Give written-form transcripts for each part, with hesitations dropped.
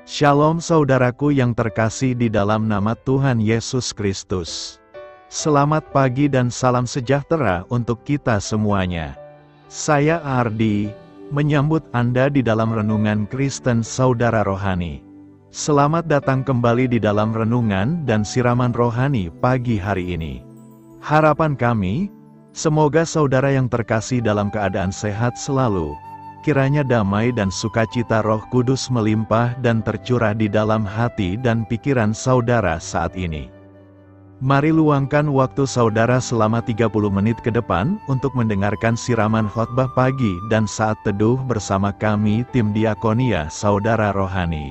Shalom saudaraku yang terkasih di dalam nama Tuhan Yesus Kristus. Selamat pagi dan salam sejahtera untuk kita semuanya. Saya Ardi, menyambut Anda di dalam Renungan Kristen Saudara Rohani. Selamat datang kembali di dalam renungan dan siraman rohani pagi hari ini. Harapan kami, semoga saudara yang terkasih dalam keadaan sehat selalu. Kiranya damai dan sukacita Roh Kudus melimpah dan tercurah di dalam hati dan pikiran saudara saat ini. Mari luangkan waktu saudara selama 30 menit ke depan untuk mendengarkan siraman khotbah pagi dan saat teduh bersama kami tim Diakonia Saudara Rohani.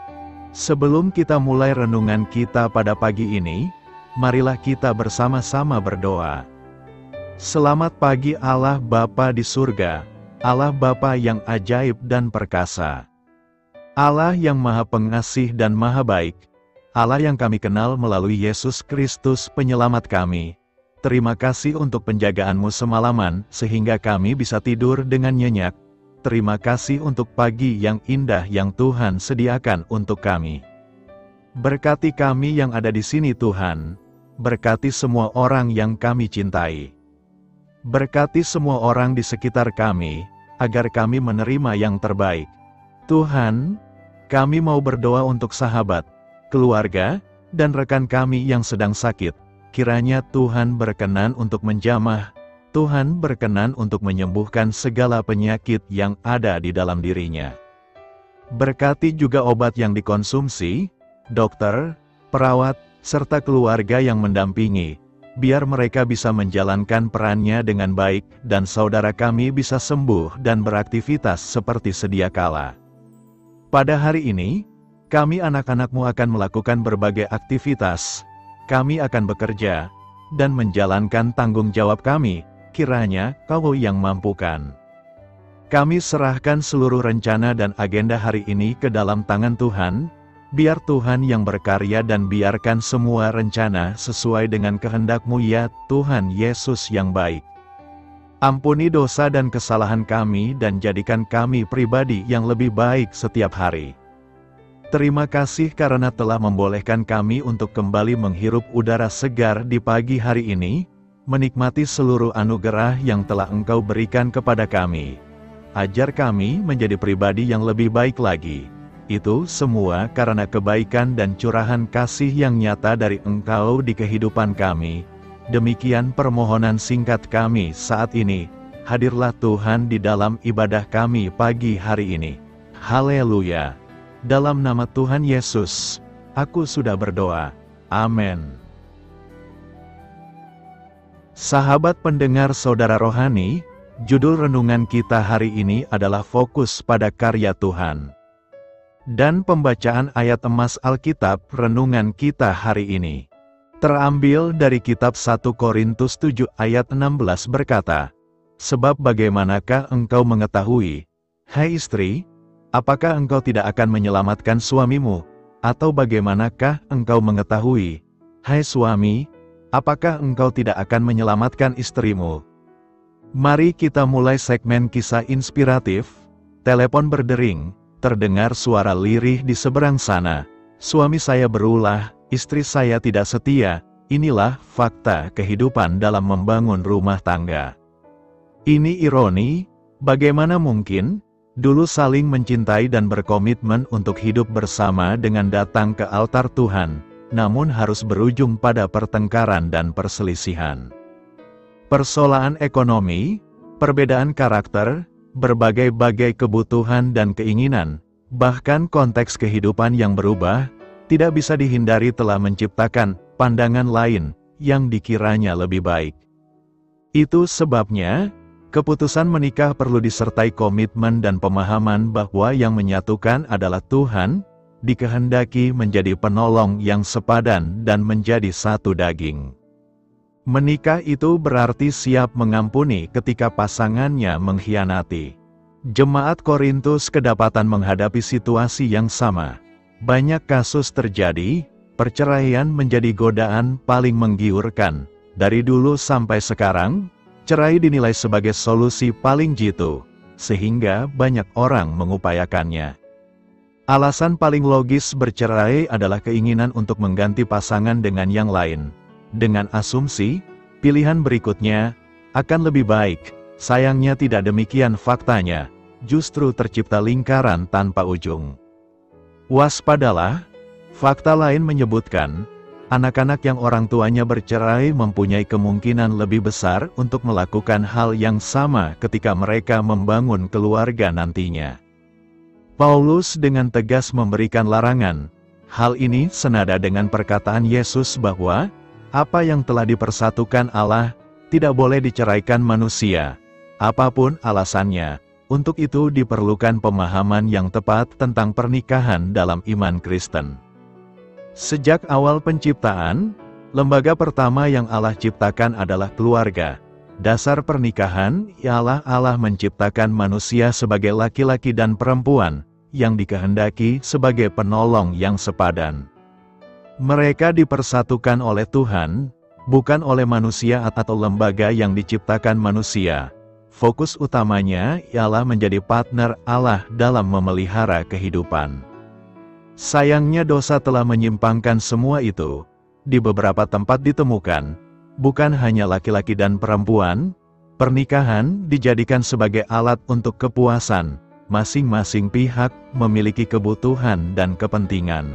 Sebelum kita mulai renungan kita pada pagi ini, marilah kita bersama-sama berdoa. Selamat pagi Allah Bapa di surga, Allah Bapa yang ajaib dan perkasa. Allah yang Maha Pengasih dan Maha Baik. Allah yang kami kenal melalui Yesus Kristus penyelamat kami. Terima kasih untuk penjagaan-Mu semalaman sehingga kami bisa tidur dengan nyenyak. Terima kasih untuk pagi yang indah yang Tuhan sediakan untuk kami. Berkati kami yang ada di sini Tuhan. Berkati semua orang yang kami cintai. Berkati semua orang di sekitar kami, agar kami menerima yang terbaik. Tuhan, kami mau berdoa untuk sahabat, keluarga, dan rekan kami yang sedang sakit. Kiranya Tuhan berkenan untuk menjamah, Tuhan berkenan untuk menyembuhkan segala penyakit yang ada di dalam dirinya. Berkati juga obat yang dikonsumsi, dokter, perawat, serta keluarga yang mendampingi, biar mereka bisa menjalankan perannya dengan baik, dan saudara kami bisa sembuh dan beraktivitas seperti sedia kala. Pada hari ini, kami anak-anak-Mu akan melakukan berbagai aktivitas, kami akan bekerja, dan menjalankan tanggung jawab kami, kiranya Kau yang mampukan. Kami serahkan seluruh rencana dan agenda hari ini ke dalam tangan Tuhan, biar Tuhan yang berkarya dan biarkan semua rencana sesuai dengan kehendak-Mu ya Tuhan Yesus yang baik. Ampuni dosa dan kesalahan kami dan jadikan kami pribadi yang lebih baik setiap hari. Terima kasih karena telah membolehkan kami untuk kembali menghirup udara segar di pagi hari ini, menikmati seluruh anugerah yang telah Engkau berikan kepada kami. Ajar kami menjadi pribadi yang lebih baik lagi. Itu semua karena kebaikan dan curahan kasih yang nyata dari Engkau di kehidupan kami. Demikian permohonan singkat kami saat ini. Hadirlah Tuhan di dalam ibadah kami pagi hari ini. Haleluya. Dalam nama Tuhan Yesus, aku sudah berdoa. Amin. Sahabat pendengar saudara rohani, judul renungan kita hari ini adalah fokus pada karya Tuhan. Dan pembacaan ayat emas Alkitab renungan kita hari ini terambil dari kitab 1 Korintus 7 ayat 16 berkata, "Sebab bagaimanakah engkau mengetahui, hai istri, apakah engkau tidak akan menyelamatkan suamimu? Atau bagaimanakah engkau mengetahui, hai suami, apakah engkau tidak akan menyelamatkan istrimu?" Mari kita mulai segmen kisah inspiratif. Telepon berdering. Terdengar suara lirih di seberang sana. Suami saya berulah, istri saya tidak setia. Inilah fakta kehidupan dalam membangun rumah tangga. Ini ironi, bagaimana mungkin dulu saling mencintai dan berkomitmen untuk hidup bersama dengan datang ke altar Tuhan, namun harus berujung pada pertengkaran dan perselisihan. Persoalan ekonomi, perbedaan karakter, berbagai-bagai kebutuhan dan keinginan, bahkan konteks kehidupan yang berubah, tidak bisa dihindari telah menciptakan pandangan lain yang dikiranya lebih baik. Itu sebabnya, keputusan menikah perlu disertai komitmen dan pemahaman bahwa yang menyatukan adalah Tuhan, dikehendaki menjadi penolong yang sepadan dan menjadi satu daging. Menikah itu berarti siap mengampuni ketika pasangannya mengkhianati. Jemaat Korintus kedapatan menghadapi situasi yang sama. Banyak kasus terjadi, perceraian menjadi godaan paling menggiurkan. Dari dulu sampai sekarang, cerai dinilai sebagai solusi paling jitu, sehingga banyak orang mengupayakannya. Alasan paling logis bercerai adalah keinginan untuk mengganti pasangan dengan yang lain. Dengan asumsi, pilihan berikutnya akan lebih baik. Sayangnya tidak demikian faktanya. Justru tercipta lingkaran tanpa ujung. Waspadalah, fakta lain menyebutkan, anak-anak yang orang tuanya bercerai mempunyai kemungkinan lebih besar untuk melakukan hal yang sama ketika mereka membangun keluarga nantinya. Paulus dengan tegas memberikan larangan. Hal ini senada dengan perkataan Yesus bahwa, apa yang telah dipersatukan Allah, tidak boleh diceraikan manusia. Apapun alasannya, untuk itu diperlukan pemahaman yang tepat tentang pernikahan dalam iman Kristen. Sejak awal penciptaan, lembaga pertama yang Allah ciptakan adalah keluarga. Dasar pernikahan ialah Allah menciptakan manusia sebagai laki-laki dan perempuan, yang dikehendaki sebagai penolong yang sepadan. Mereka dipersatukan oleh Tuhan, bukan oleh manusia atau lembaga yang diciptakan manusia. Fokus utamanya ialah menjadi partner Allah dalam memelihara kehidupan. Sayangnya dosa telah menyimpangkan semua itu. Di beberapa tempat ditemukan, bukan hanya laki-laki dan perempuan, pernikahan dijadikan sebagai alat untuk kepuasan. Masing-masing pihak memiliki kebutuhan dan kepentingan.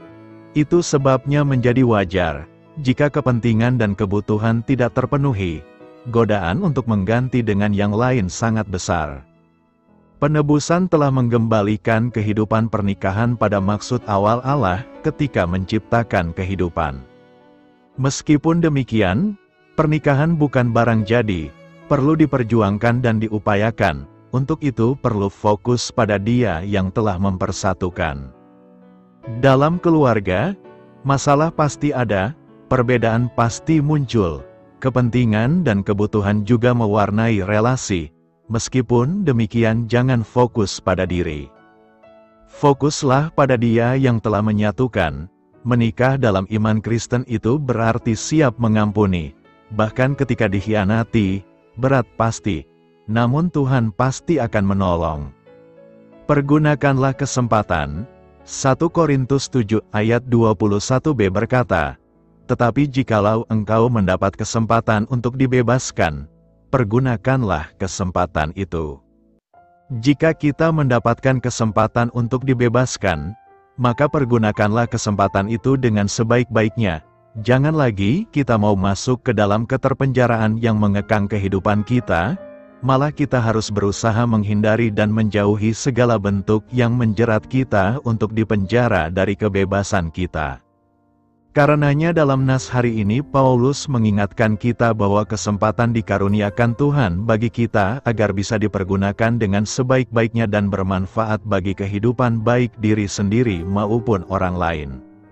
Itu sebabnya menjadi wajar, jika kepentingan dan kebutuhan tidak terpenuhi, godaan untuk mengganti dengan yang lain sangat besar. Penebusan telah menggembalikan kehidupan pernikahan pada maksud awal Allah ketika menciptakan kehidupan. Meskipun demikian, pernikahan bukan barang jadi, perlu diperjuangkan dan diupayakan. Untuk itu perlu fokus pada Dia yang telah mempersatukan. Dalam keluarga, masalah pasti ada, perbedaan pasti muncul, kepentingan dan kebutuhan juga mewarnai relasi. Meskipun demikian jangan fokus pada diri. Fokuslah pada Dia yang telah menyatukan. Menikah dalam iman Kristen itu berarti siap mengampuni. Bahkan ketika dikhianati, berat pasti. Namun Tuhan pasti akan menolong. Pergunakanlah kesempatan. 1 Korintus 7 ayat 21b berkata, tetapi jikalau engkau mendapat kesempatan untuk dibebaskan, pergunakanlah kesempatan itu. Jika kita mendapatkan kesempatan untuk dibebaskan, maka pergunakanlah kesempatan itu dengan sebaik-baiknya. Jangan lagi kita mau masuk ke dalam keterpenjaraan yang mengekang kehidupan kita, malah kita harus berusaha menghindari dan menjauhi segala bentuk yang menjerat kita untuk dipenjara dari kebebasan kita. Karenanya dalam nas hari ini Paulus mengingatkan kita bahwa kesempatan dikaruniakan Tuhan bagi kita agar bisa dipergunakan dengan sebaik-baiknya dan bermanfaat bagi kehidupan baik diri sendiri maupun orang lain.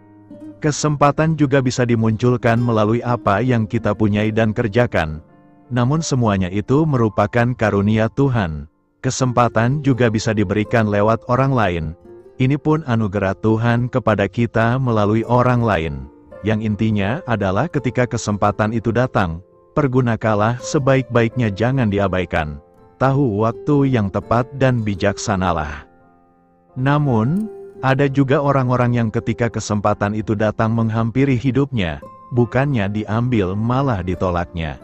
Kesempatan juga bisa dimunculkan melalui apa yang kita punyai dan kerjakan. Namun semuanya itu merupakan karunia Tuhan. Kesempatan juga bisa diberikan lewat orang lain. Ini pun anugerah Tuhan kepada kita melalui orang lain. Yang intinya adalah ketika kesempatan itu datang, pergunakanlah sebaik-baiknya, jangan diabaikan. Tahu waktu yang tepat dan bijaksanalah. Namun, ada juga orang-orang yang ketika kesempatan itu datang menghampiri hidupnya, bukannya diambil malah ditolaknya.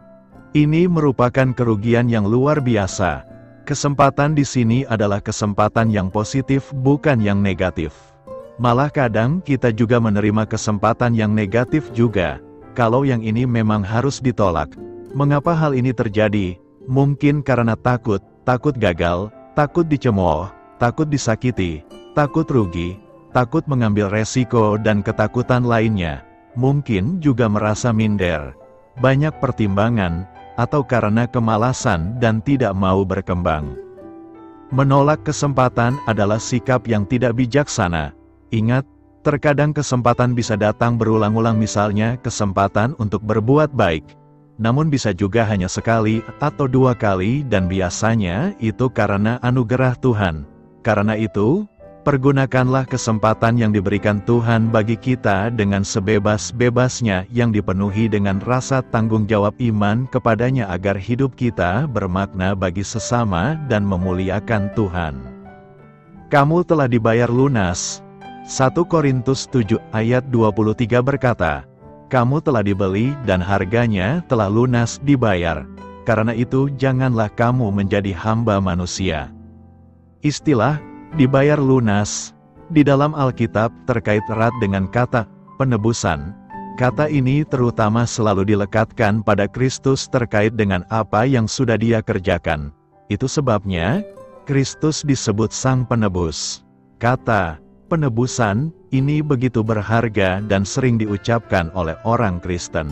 Ini merupakan kerugian yang luar biasa. Kesempatan di sini adalah kesempatan yang positif, bukan yang negatif. Malah kadang kita juga menerima kesempatan yang negatif juga. Kalau yang ini memang harus ditolak. Mengapa hal ini terjadi? Mungkin karena takut gagal, takut dicemooh, takut disakiti, takut rugi, takut mengambil resiko dan ketakutan lainnya. Mungkin juga merasa minder, banyak pertimbangan, atau karena kemalasan dan tidak mau berkembang. Menolak kesempatan adalah sikap yang tidak bijaksana. Ingat, terkadang kesempatan bisa datang berulang-ulang, misalnya kesempatan untuk berbuat baik. Namun bisa juga hanya sekali atau dua kali dan biasanya itu karena anugerah Tuhan. Karena itu, pergunakanlah kesempatan yang diberikan Tuhan bagi kita dengan sebebas-bebasnya yang dipenuhi dengan rasa tanggung jawab iman kepadanya agar hidup kita bermakna bagi sesama dan memuliakan Tuhan. Kamu telah dibayar lunas. 1 Korintus 7 ayat 23 berkata, kamu telah dibeli dan harganya telah lunas dibayar. Karena itu janganlah kamu menjadi hamba manusia. Istilah dibayar lunas di dalam Alkitab terkait erat dengan kata penebusan. Kata ini terutama selalu dilekatkan pada Kristus terkait dengan apa yang sudah Dia kerjakan. Itu sebabnya Kristus disebut Sang Penebus. Kata penebusan ini begitu berharga dan sering diucapkan oleh orang Kristen.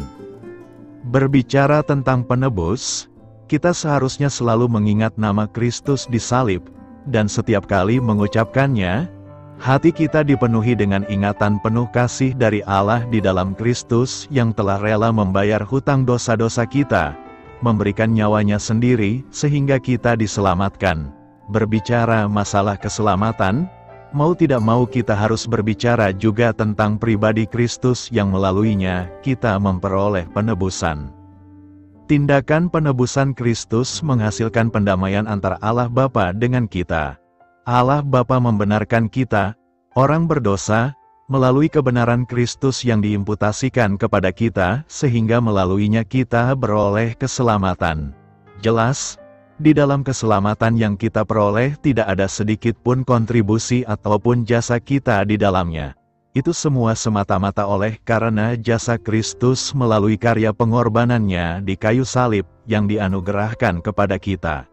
Berbicara tentang penebus, kita seharusnya selalu mengingat nama Kristus disalib, dan setiap kali mengucapkannya, hati kita dipenuhi dengan ingatan penuh kasih dari Allah di dalam Kristus yang telah rela membayar hutang dosa-dosa kita, memberikan nyawanya sendiri sehingga kita diselamatkan. Berbicara masalah keselamatan, mau tidak mau kita harus berbicara juga tentang pribadi Kristus yang melaluinya kita memperoleh penebusan. Tindakan penebusan Kristus menghasilkan pendamaian antara Allah Bapa dengan kita. Allah Bapa membenarkan kita, orang berdosa, melalui kebenaran Kristus yang diimputasikan kepada kita, sehingga melaluinya kita beroleh keselamatan. Jelas, di dalam keselamatan yang kita peroleh tidak ada sedikit pun kontribusi ataupun jasa kita di dalamnya. Itu semua semata-mata oleh karena jasa Kristus melalui karya pengorbanannya di kayu salib yang dianugerahkan kepada kita.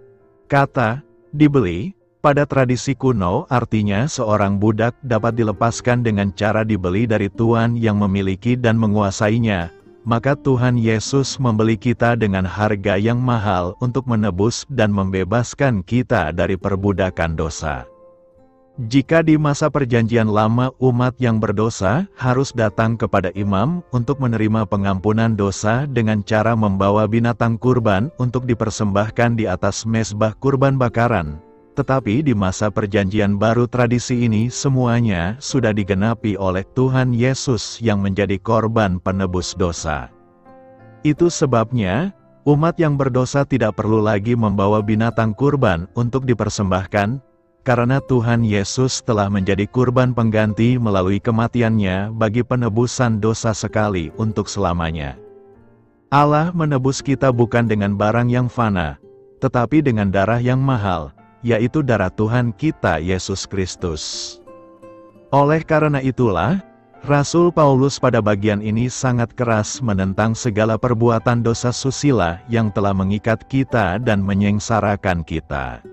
Kata dibeli pada tradisi kuno artinya seorang budak dapat dilepaskan dengan cara dibeli dari tuan yang memiliki dan menguasainya. Maka Tuhan Yesus membeli kita dengan harga yang mahal untuk menebus dan membebaskan kita dari perbudakan dosa. Jika di masa perjanjian lama umat yang berdosa harus datang kepada imam untuk menerima pengampunan dosa dengan cara membawa binatang kurban untuk dipersembahkan di atas mezbah kurban bakaran. Tetapi di masa perjanjian baru tradisi ini semuanya sudah digenapi oleh Tuhan Yesus yang menjadi korban penebus dosa. Itu sebabnya, umat yang berdosa tidak perlu lagi membawa binatang kurban untuk dipersembahkan, karena Tuhan Yesus telah menjadi kurban pengganti melalui kematiannya bagi penebusan dosa sekali untuk selamanya. Allah menebus kita bukan dengan barang yang fana, tetapi dengan darah yang mahal, yaitu darah Tuhan kita Yesus Kristus. Oleh karena itulah, Rasul Paulus pada bagian ini sangat keras menentang segala perbuatan dosa susila yang telah mengikat kita dan menyengsarakan kita.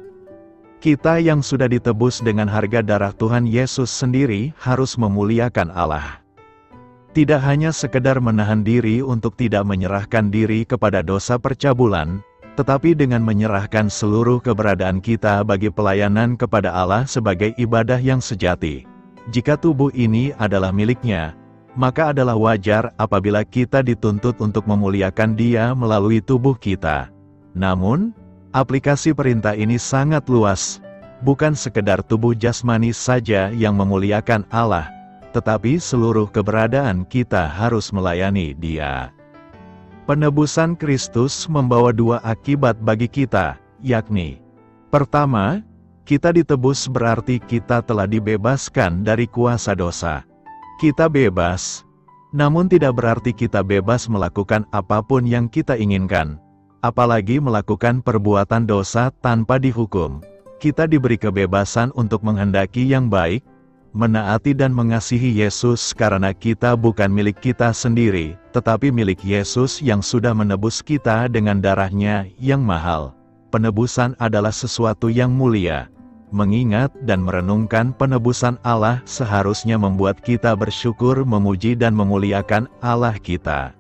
Kita yang sudah ditebus dengan harga darah Tuhan Yesus sendiri harus memuliakan Allah. Tidak hanya sekedar menahan diri untuk tidak menyerahkan diri kepada dosa percabulan, tetapi dengan menyerahkan seluruh keberadaan kita bagi pelayanan kepada Allah sebagai ibadah yang sejati. Jika tubuh ini adalah miliknya, maka adalah wajar apabila kita dituntut untuk memuliakan Dia melalui tubuh kita. Namun, aplikasi perintah ini sangat luas, bukan sekedar tubuh jasmani saja yang memuliakan Allah, tetapi seluruh keberadaan kita harus melayani Dia. Penebusan Kristus membawa dua akibat bagi kita, yakni: pertama, kita ditebus berarti kita telah dibebaskan dari kuasa dosa. Kita bebas, namun tidak berarti kita bebas melakukan apapun yang kita inginkan, apalagi melakukan perbuatan dosa tanpa dihukum. Kita diberi kebebasan untuk menghendaki yang baik, menaati dan mengasihi Yesus karena kita bukan milik kita sendiri, tetapi milik Yesus yang sudah menebus kita dengan darah-Nya yang mahal. Penebusan adalah sesuatu yang mulia. Mengingat dan merenungkan penebusan Allah seharusnya membuat kita bersyukur, memuji dan memuliakan Allah kita.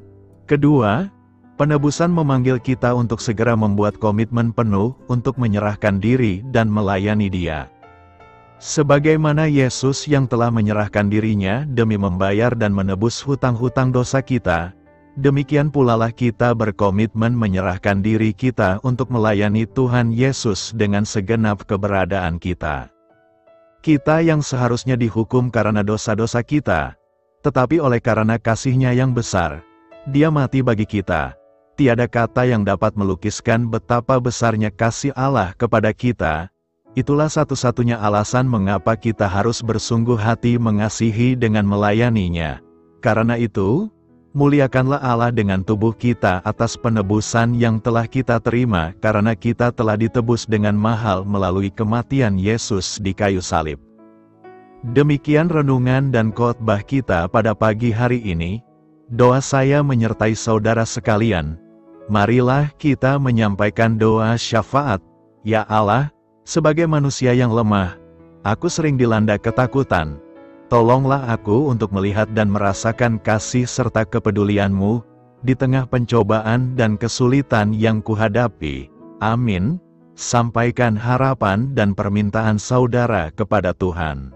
Kedua, penebusan memanggil kita untuk segera membuat komitmen penuh untuk menyerahkan diri dan melayani Dia. Sebagaimana Yesus yang telah menyerahkan dirinya demi membayar dan menebus hutang-hutang dosa kita, demikian pula lah kita berkomitmen menyerahkan diri kita untuk melayani Tuhan Yesus dengan segenap keberadaan kita. Kita yang seharusnya dihukum karena dosa-dosa kita, tetapi oleh karena kasih-Nya yang besar, Dia mati bagi kita. Tiada kata yang dapat melukiskan betapa besarnya kasih Allah kepada kita. Itulah satu-satunya alasan mengapa kita harus bersungguh hati mengasihi dengan melayaninya. Karena itu, muliakanlah Allah dengan tubuh kita atas penebusan yang telah kita terima karena kita telah ditebus dengan mahal melalui kematian Yesus di kayu salib. Demikian renungan dan khotbah kita pada pagi hari ini. Doa saya menyertai saudara sekalian. Marilah kita menyampaikan doa syafaat. Ya Allah, sebagai manusia yang lemah, aku sering dilanda ketakutan. Tolonglah aku untuk melihat dan merasakan kasih serta kepedulian-Mu di tengah pencobaan dan kesulitan yang kuhadapi. Amin. Sampaikan harapan dan permintaan saudara kepada Tuhan.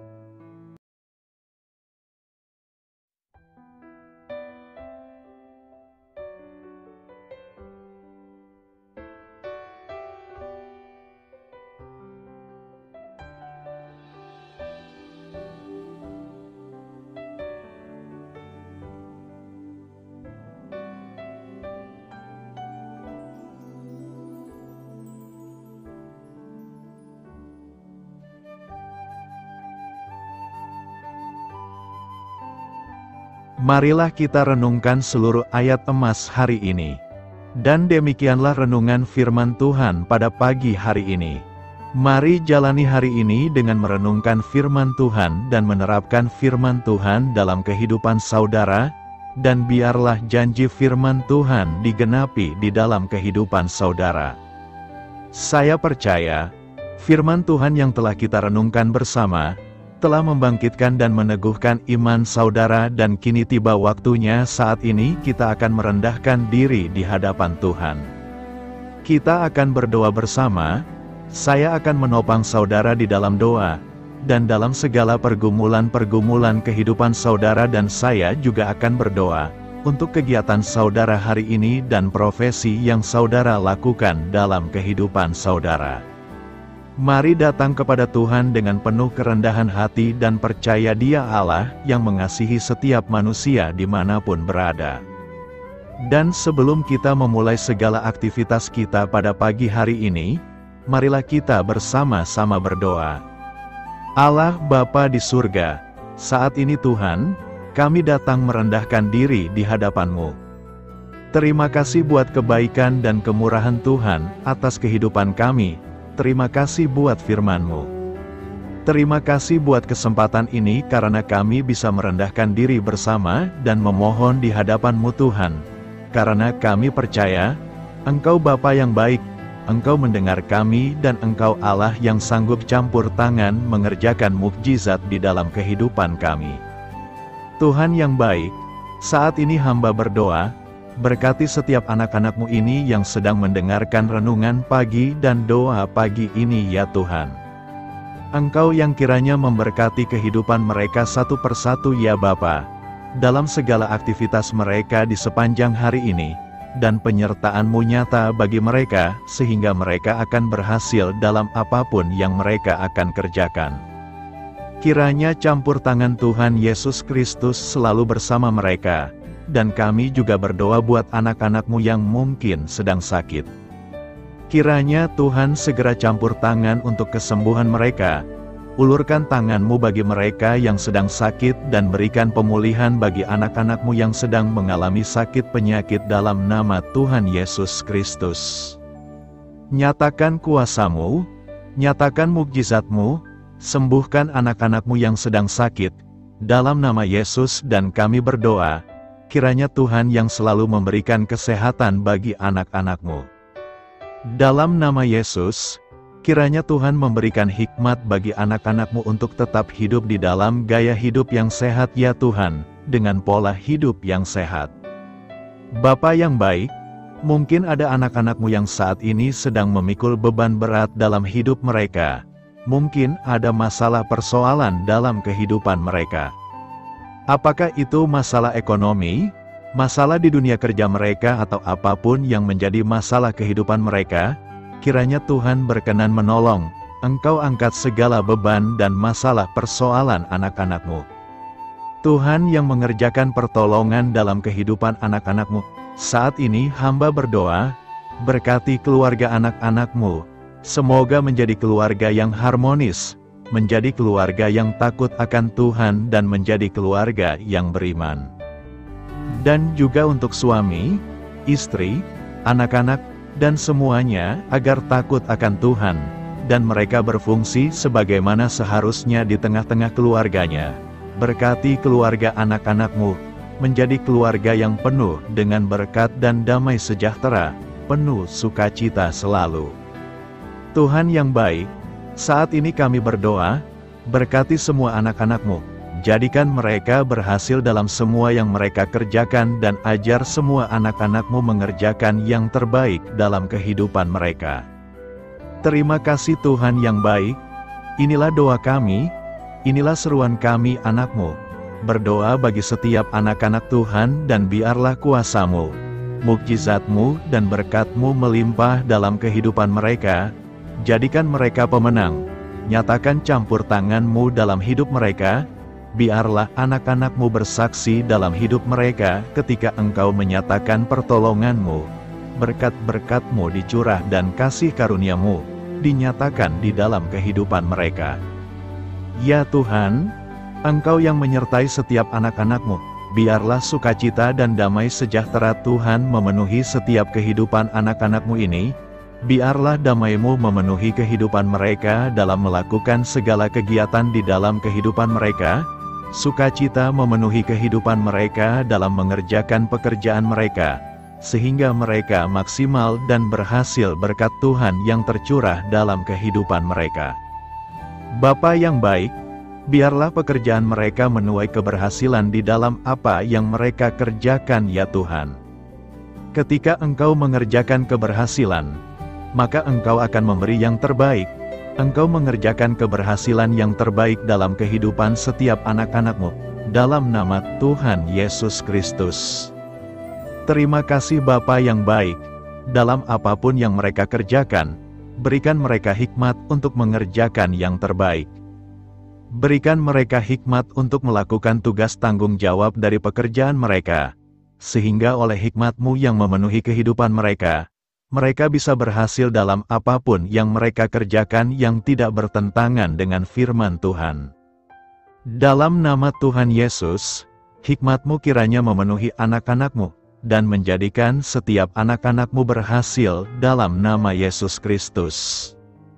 Marilah kita renungkan seluruh ayat emas hari ini. Dan demikianlah renungan firman Tuhan pada pagi hari ini. Mari jalani hari ini dengan merenungkan firman Tuhan dan menerapkan firman Tuhan dalam kehidupan saudara, dan biarlah janji firman Tuhan digenapi di dalam kehidupan saudara. Saya percaya, firman Tuhan yang telah kita renungkan bersama, telah membangkitkan dan meneguhkan iman saudara dan kini tiba waktunya saat ini kita akan merendahkan diri di hadapan Tuhan. Kita akan berdoa bersama, saya akan menopang saudara di dalam doa, dan dalam segala pergumulan-pergumulan kehidupan saudara dan saya juga akan berdoa, untuk kegiatan saudara hari ini dan profesi yang saudara lakukan dalam kehidupan saudara. Mari datang kepada Tuhan dengan penuh kerendahan hati dan percaya Dia Allah yang mengasihi setiap manusia dimanapun berada. Dan sebelum kita memulai segala aktivitas kita pada pagi hari ini, marilah kita bersama-sama berdoa. Allah Bapa di surga, saat ini Tuhan, kami datang merendahkan diri di hadapan-Mu. Terima kasih buat kebaikan dan kemurahan Tuhan atas kehidupan kami. Terima kasih buat firman-Mu. Terima kasih buat kesempatan ini karena kami bisa merendahkan diri bersama dan memohon di hadapan-Mu Tuhan. Karena kami percaya, Engkau Bapa yang baik, Engkau mendengar kami dan Engkau Allah yang sanggup campur tangan mengerjakan mukjizat di dalam kehidupan kami. Tuhan yang baik, saat ini hamba berdoa, berkati setiap anak-anak-Mu ini yang sedang mendengarkan renungan pagi dan doa pagi ini ya Tuhan. Engkau yang kiranya memberkati kehidupan mereka satu persatu ya Bapa, dalam segala aktivitas mereka di sepanjang hari ini, dan penyertaan-Mu nyata bagi mereka sehingga mereka akan berhasil dalam apapun yang mereka akan kerjakan. Kiranya campur tangan Tuhan Yesus Kristus selalu bersama mereka. Dan kami juga berdoa buat anak-anak-Mu yang mungkin sedang sakit. Kiranya Tuhan segera campur tangan untuk kesembuhan mereka. Ulurkan tangan-Mu bagi mereka yang sedang sakit dan berikan pemulihan bagi anak-anak-Mu yang sedang mengalami sakit penyakit dalam nama Tuhan Yesus Kristus. Nyatakan kuasa-Mu, nyatakan mukjizat-Mu, sembuhkan anak-anak-Mu yang sedang sakit. Dalam nama Yesus dan kami berdoa. Kiranya Tuhan yang selalu memberikan kesehatan bagi anak-anak-Mu. Dalam nama Yesus, kiranya Tuhan memberikan hikmat bagi anak-anak-Mu untuk tetap hidup di dalam gaya hidup yang sehat ya Tuhan, dengan pola hidup yang sehat. Bapa yang baik, mungkin ada anak-anak-Mu yang saat ini sedang memikul beban berat dalam hidup mereka. Mungkin ada masalah persoalan dalam kehidupan mereka. Apakah itu masalah ekonomi, masalah di dunia kerja mereka atau apapun yang menjadi masalah kehidupan mereka, kiranya Tuhan berkenan menolong, Engkau angkat segala beban dan masalah persoalan anak-anak-Mu. Tuhan yang mengerjakan pertolongan dalam kehidupan anak-anak-Mu, saat ini hamba berdoa, berkati keluarga anak-anak-Mu, Semoga menjadi keluarga yang harmonis, menjadi keluarga yang takut akan Tuhan dan menjadi keluarga yang beriman. Dan juga untuk suami, istri, anak-anak, dan semuanya agar takut akan Tuhan, dan mereka berfungsi sebagaimana seharusnya di tengah-tengah keluarganya. Berkati keluarga anak-anakmu, menjadi keluarga yang penuh dengan berkat dan damai sejahtera, penuh sukacita selalu. Tuhan yang baik, saat ini kami berdoa, berkati semua anak-anakmu, jadikan mereka berhasil dalam semua yang mereka kerjakan dan ajar semua anak-anakmu mengerjakan yang terbaik dalam kehidupan mereka. Terima kasih Tuhan yang baik, inilah doa kami, inilah seruan kami anakmu, berdoa bagi setiap anak-anak Tuhan dan biarlah kuasa-Mu, mukjizat-Mu dan berkat-Mu melimpah dalam kehidupan mereka. Jadikan mereka pemenang, nyatakan campur tangan-Mu dalam hidup mereka, biarlah anak-anak-Mu bersaksi dalam hidup mereka ketika Engkau menyatakan pertolongan-Mu, berkat-berkat-Mu dicurah dan kasih karunia-Mu dinyatakan di dalam kehidupan mereka. Ya Tuhan, Engkau yang menyertai setiap anak-anak-Mu, biarlah sukacita dan damai sejahtera Tuhan memenuhi setiap kehidupan anak-anak-Mu ini. Biarlah damai-Mu memenuhi kehidupan mereka dalam melakukan segala kegiatan di dalam kehidupan mereka, sukacita memenuhi kehidupan mereka dalam mengerjakan pekerjaan mereka, sehingga mereka maksimal dan berhasil berkat Tuhan yang tercurah dalam kehidupan mereka. Bapa yang baik, biarlah pekerjaan mereka menuai keberhasilan di dalam apa yang mereka kerjakan ya Tuhan. Ketika Engkau mengerjakan keberhasilan, maka Engkau akan memberi yang terbaik. Engkau mengerjakan keberhasilan yang terbaik dalam kehidupan setiap anak-anak-Mu, dalam nama Tuhan Yesus Kristus. Terima kasih Bapa yang baik, dalam apapun yang mereka kerjakan, berikan mereka hikmat untuk mengerjakan yang terbaik. Berikan mereka hikmat untuk melakukan tugas tanggung jawab dari pekerjaan mereka, sehingga oleh hikmat-Mu yang memenuhi kehidupan mereka, mereka bisa berhasil dalam apapun yang mereka kerjakan yang tidak bertentangan dengan firman Tuhan. Dalam nama Tuhan Yesus, hikmat-Mu kiranya memenuhi anak-anak-Mu, dan menjadikan setiap anak-anak-Mu berhasil dalam nama Yesus Kristus.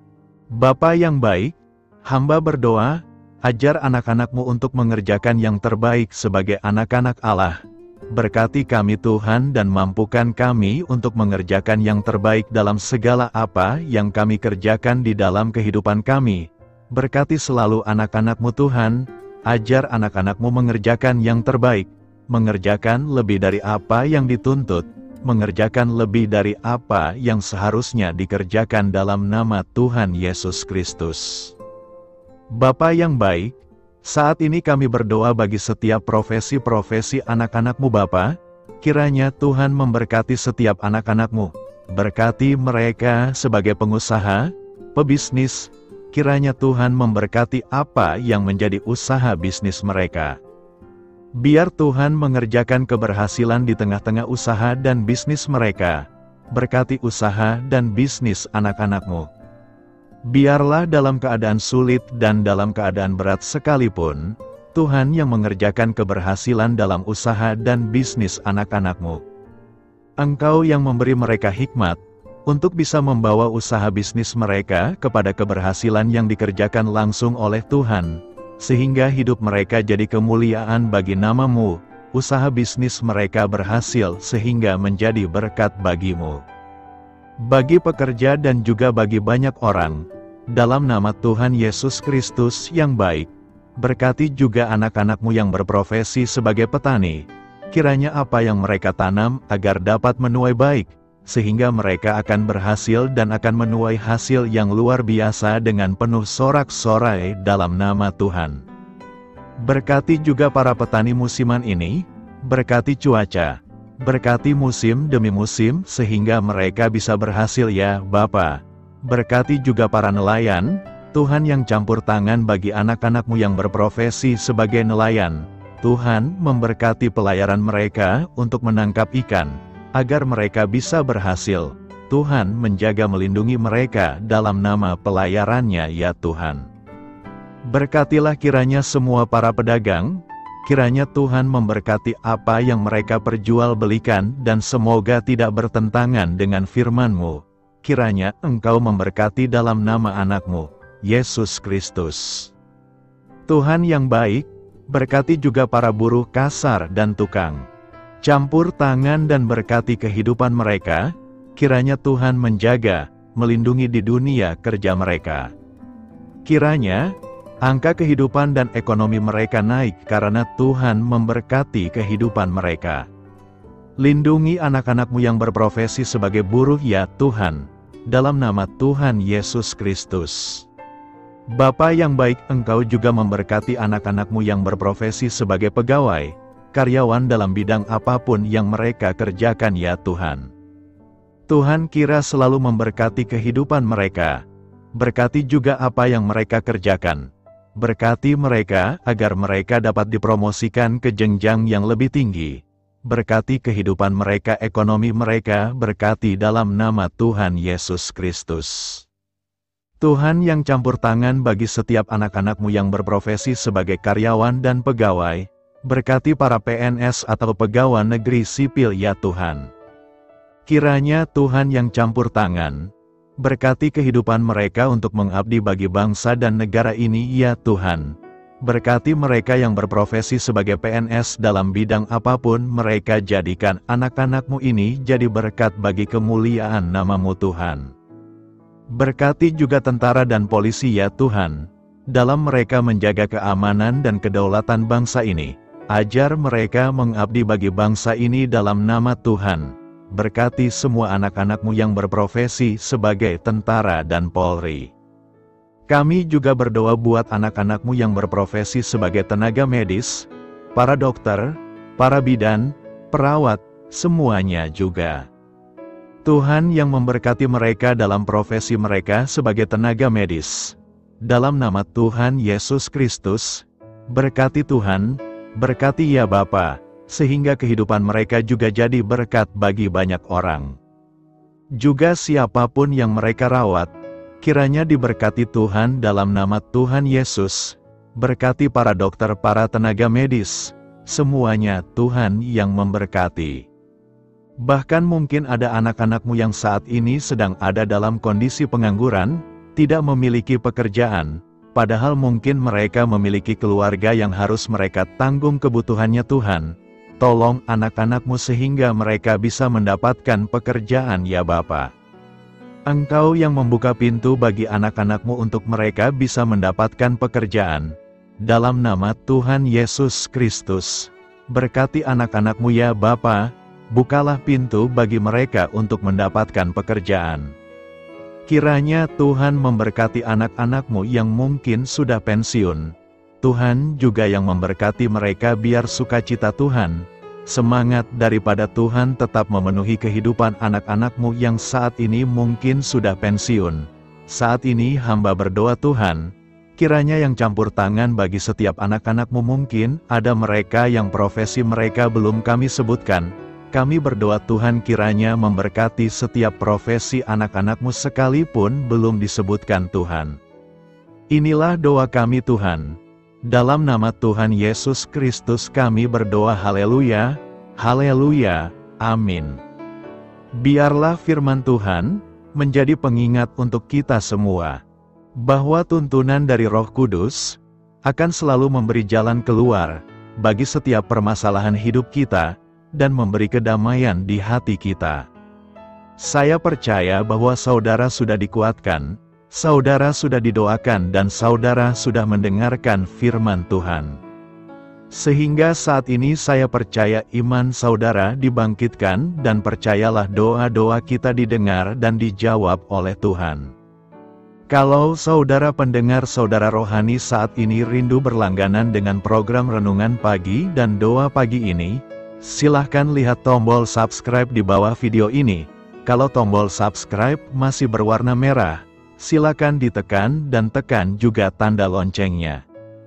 Bapa yang baik, hamba berdoa, ajar anak-anak-Mu untuk mengerjakan yang terbaik sebagai anak-anak Allah. Berkati kami Tuhan dan mampukan kami untuk mengerjakan yang terbaik dalam segala apa yang kami kerjakan di dalam kehidupan kami. Berkati selalu anak-anak-Mu Tuhan, ajar anak-anak-Mu mengerjakan yang terbaik, mengerjakan lebih dari apa yang dituntut, mengerjakan lebih dari apa yang seharusnya dikerjakan dalam nama Tuhan Yesus Kristus. Bapa yang baik, saat ini kami berdoa bagi setiap profesi-profesi anak-anak-Mu Bapa, kiranya Tuhan memberkati setiap anak-anak-Mu, berkati mereka sebagai pengusaha, pebisnis, kiranya Tuhan memberkati apa yang menjadi usaha bisnis mereka. Biar Tuhan mengerjakan keberhasilan di tengah-tengah usaha dan bisnis mereka, berkati usaha dan bisnis anak-anak-Mu. Biarlah dalam keadaan sulit dan dalam keadaan berat sekalipun, Tuhan yang mengerjakan keberhasilan dalam usaha dan bisnis anak-anak-Mu. Engkau yang memberi mereka hikmat, untuk bisa membawa usaha bisnis mereka kepada keberhasilan yang dikerjakan langsung oleh Tuhan, sehingga hidup mereka jadi kemuliaan bagi nama-Mu, usaha bisnis mereka berhasil sehingga menjadi berkat bagi-Mu. Bagi pekerja dan juga bagi banyak orang, dalam nama Tuhan Yesus Kristus yang baik, berkati juga anak-anak-Mu yang berprofesi sebagai petani, kiranya apa yang mereka tanam agar dapat menuai baik, sehingga mereka akan berhasil dan akan menuai hasil yang luar biasa dengan penuh sorak-sorai dalam nama Tuhan. Berkati juga para petani musiman ini, berkati cuaca, berkati musim demi musim sehingga mereka bisa berhasil ya Bapa. Berkati juga para nelayan, Tuhan yang campur tangan bagi anak-anak-Mu yang berprofesi sebagai nelayan. Tuhan memberkati pelayaran mereka untuk menangkap ikan, agar mereka bisa berhasil. Tuhan menjaga melindungi mereka dalam nama pelayarannya ya Tuhan. Berkatilah kiranya semua para pedagang, kiranya Tuhan memberkati apa yang mereka perjualbelikan dan semoga tidak bertentangan dengan firman-Mu. Kiranya Engkau memberkati dalam nama anak-Mu, Yesus Kristus. Tuhan yang baik, berkati juga para buruh kasar dan tukang campur tangan dan berkati kehidupan mereka, kiranya Tuhan menjaga, melindungi di dunia kerja mereka. Kiranya, angka kehidupan dan ekonomi mereka naik karena Tuhan memberkati kehidupan mereka. Lindungi anak-anak-Mu yang berprofesi sebagai buruh ya Tuhan, dalam nama Tuhan Yesus Kristus. Bapa yang baik, Engkau juga memberkati anak-anak-Mu yang berprofesi sebagai pegawai, karyawan dalam bidang apapun yang mereka kerjakan ya Tuhan. Tuhan kira selalu memberkati kehidupan mereka. Berkati juga apa yang mereka kerjakan. Berkati mereka agar mereka dapat dipromosikan ke jenjang yang lebih tinggi. Berkati kehidupan mereka, ekonomi mereka, berkati dalam nama Tuhan Yesus Kristus. Tuhan yang campur tangan bagi setiap anak-anak-Mu yang berprofesi sebagai karyawan dan pegawai, berkati para PNS atau pegawai negeri sipil ya Tuhan. Kiranya Tuhan yang campur tangan, berkati kehidupan mereka untuk mengabdi bagi bangsa dan negara ini ya Tuhan. Berkati mereka yang berprofesi sebagai PNS dalam bidang apapun mereka, jadikan anak-anak-Mu ini jadi berkat bagi kemuliaan nama-Mu Tuhan. Berkati juga tentara dan polisi ya Tuhan, dalam mereka menjaga keamanan dan kedaulatan bangsa ini. Ajar mereka mengabdi bagi bangsa ini dalam nama Tuhan. Berkati semua anak-anak-Mu yang berprofesi sebagai tentara dan Polri. Kami juga berdoa buat anak-anak-Mu yang berprofesi sebagai tenaga medis, para dokter, para bidan, perawat, semuanya juga. Tuhan yang memberkati mereka dalam profesi mereka sebagai tenaga medis. Dalam nama Tuhan Yesus Kristus, berkati Tuhan, berkati ya Bapa, sehingga kehidupan mereka juga jadi berkat bagi banyak orang. Juga siapapun yang mereka rawat, kiranya diberkati Tuhan dalam nama Tuhan Yesus. Berkati para dokter, para tenaga medis, semuanya Tuhan yang memberkati. Bahkan mungkin ada anak-anak-Mu yang saat ini sedang ada dalam kondisi pengangguran, tidak memiliki pekerjaan, padahal mungkin mereka memiliki keluarga yang harus mereka tanggung kebutuhannya. Tuhan, tolong anak-anak-Mu sehingga mereka bisa mendapatkan pekerjaan ya Bapa. Engkau yang membuka pintu bagi anak-anak-Mu untuk mereka bisa mendapatkan pekerjaan. Dalam nama Tuhan Yesus Kristus, berkati anak-anak-Mu ya Bapa, bukalah pintu bagi mereka untuk mendapatkan pekerjaan. Kiranya Tuhan memberkati anak-anak-Mu yang mungkin sudah pensiun. Tuhan juga yang memberkati mereka biar sukacita Tuhan, semangat daripada Tuhan tetap memenuhi kehidupan anak-anak-Mu yang saat ini mungkin sudah pensiun. Saat ini hamba berdoa Tuhan, kiranya yang campur tangan bagi setiap anak-anak-Mu, mungkin ada mereka yang profesi mereka belum kami sebutkan. Kami berdoa Tuhan kiranya memberkati setiap profesi anak-anak-Mu sekalipun belum disebutkan Tuhan. Inilah doa kami Tuhan. Dalam nama Tuhan Yesus Kristus kami berdoa, haleluya, haleluya, amin. Biarlah firman Tuhan menjadi pengingat untuk kita semua, bahwa tuntunan dari Roh Kudus akan selalu memberi jalan keluar bagi setiap permasalahan hidup kita, dan memberi kedamaian di hati kita. Saya percaya bahwa saudara sudah dikuatkan, saudara sudah didoakan dan saudara sudah mendengarkan firman Tuhan. Sehingga saat ini saya percaya iman saudara dibangkitkan dan percayalah doa-doa kita didengar dan dijawab oleh Tuhan. Kalau saudara pendengar, saudara rohani saat ini rindu berlangganan dengan program Renungan Pagi dan Doa Pagi ini, silahkan lihat tombol subscribe di bawah video ini. Kalau tombol subscribe masih berwarna merah, silakan ditekan dan tekan juga tanda loncengnya.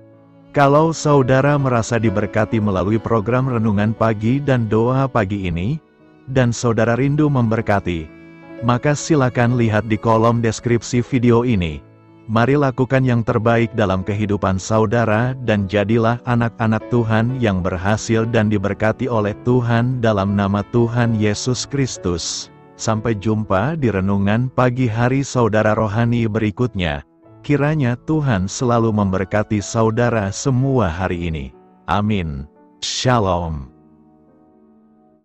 Kalau saudara merasa diberkati melalui program Renungan Pagi dan Doa Pagi ini, dan saudara rindu memberkati, Maka silakan lihat di kolom deskripsi video ini. Mari lakukan yang terbaik dalam kehidupan saudara dan jadilah anak-anak Tuhan yang berhasil dan diberkati oleh Tuhan dalam nama Tuhan Yesus Kristus. Sampai jumpa di renungan pagi hari saudara rohani berikutnya. Kiranya Tuhan selalu memberkati saudara semua hari ini. Amin. Shalom.